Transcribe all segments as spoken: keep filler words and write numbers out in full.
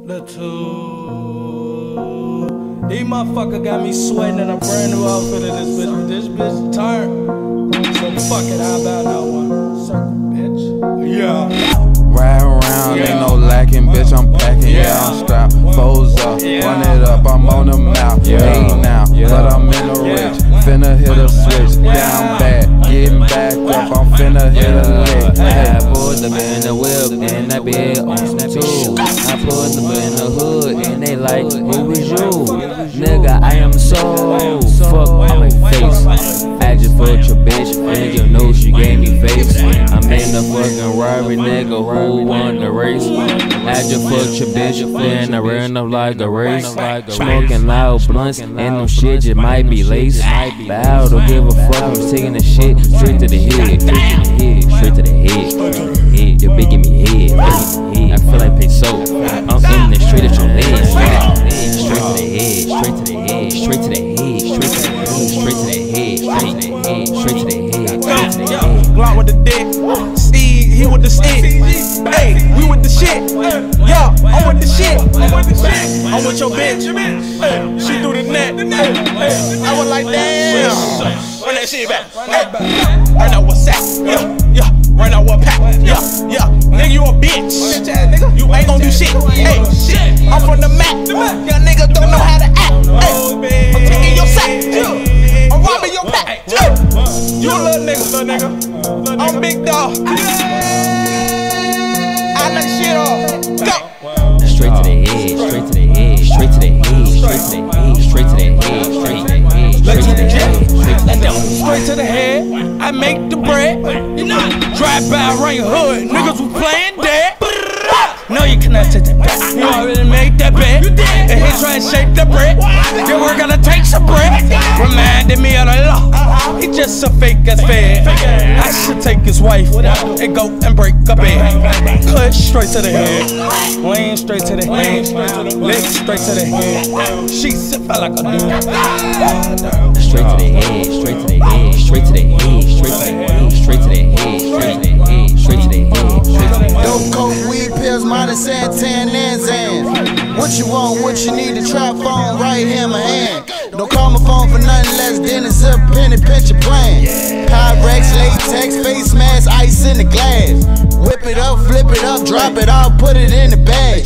The two. These motherfuckers got me sweating in a brand new outfit in this bitch. But this bitch tired. So fuck it, how about that one? Circle, bitch. Yeah. Ride around, yeah. Ain't no lacking, bitch, I'm packing, yeah, yeah I'm strapped. Foes up, yeah. Run it up, I'm on the mouth. Yeah. Ain't now, yeah. But I'm in the rich. Finna hit a switch, down bad, getting back up, I'm finna hit a lick. I put them in the whip, and I be on some too. I put them in the hood, and they like, who is you? Nigga, I am so fuck on my face. I just fucked your bitch, and you know she gave me face. I'm in the fucking robbery, nigga, who won the race? I just fucked your bitch, and I ran up like a race. Smoking loud blunts, and them shit just might be laced. But I don't give a fuck, I'm taking the shit straight to the head, straight to the head, straight to the head. Your bitch give me head, I feel like peso. I'm aiming it straight at your legs, straight to the head, straight to the head, straight to the head, straight to the head, straight to the head, straight to the head, straight to the head, straight to the head. Glock with the dick, Steve, he with the stick. Hey, we with the shit. Yo, I'm with the shit. I'm with your bitch. She threw the net. I was like, damn. Run that shit back. Run out what sack. Yeah, yeah. Run out what pack. Yeah, yeah. Nigga, you a bitch. You ain't gon' do shit. Hey, shit. I'm from the Mac. Young nigga don't know how to act. Hey, I'm taking your sack. I'm robbing your pack. You a little nigga, little nigga. I'm big dog. I knock shit off. Go. Straight to the head, straight to the head, straight to the head, straight to the head, straight to the head, straight to the head, straight to the head, straight to the head. I make the bread. Drive by around your hood, niggas was playing dead. No, you cannot take that back. You already make that bet. And he try to shake the bread. Then we're gonna take some bread. Reminded me of the law. He just a fake ass fed. I should take his wife and go and break a bed. Cut straight to the head. Lean straight to the head. Lick straight to the head. She sit felt like a dude. Straight to the head, straight to the head, straight to the head, straight to the head, straight to the head, straight to the head, straight to the head, straight to the head. Dope coke, weed pills, minus Santan, Nanzan. What you want, what you need, a trap phone right here in my hand. Don't call my phone for nothing less than a zip penny picture plan. Pyrex, latex, face mask, ice in the glass. Whip it up, flip it up, drop it off, put it in the bag.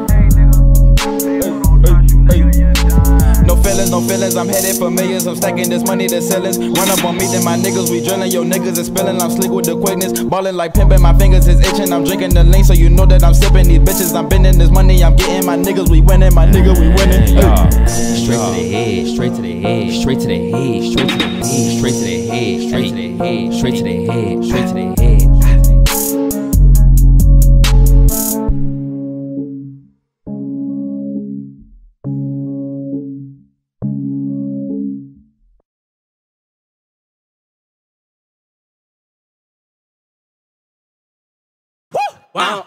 No feelings, no feelings, I'm headed for millions. I'm stacking this money to ceilings. Run up on me, then my niggas, we drilling. Yo niggas is spilling, I'm slick with the quickness. Ballin' like pimpin', my fingers is itching. I'm drinking the lean, so you know that I'm sipping these bitches. I'm bending this money, I'm getting my niggas, we winning. My nigga, we winning. Straight to the head, straight to the head, straight to the head, straight to the head, straight to the head, straight to the head, straight to the head, straight to the head. Wow.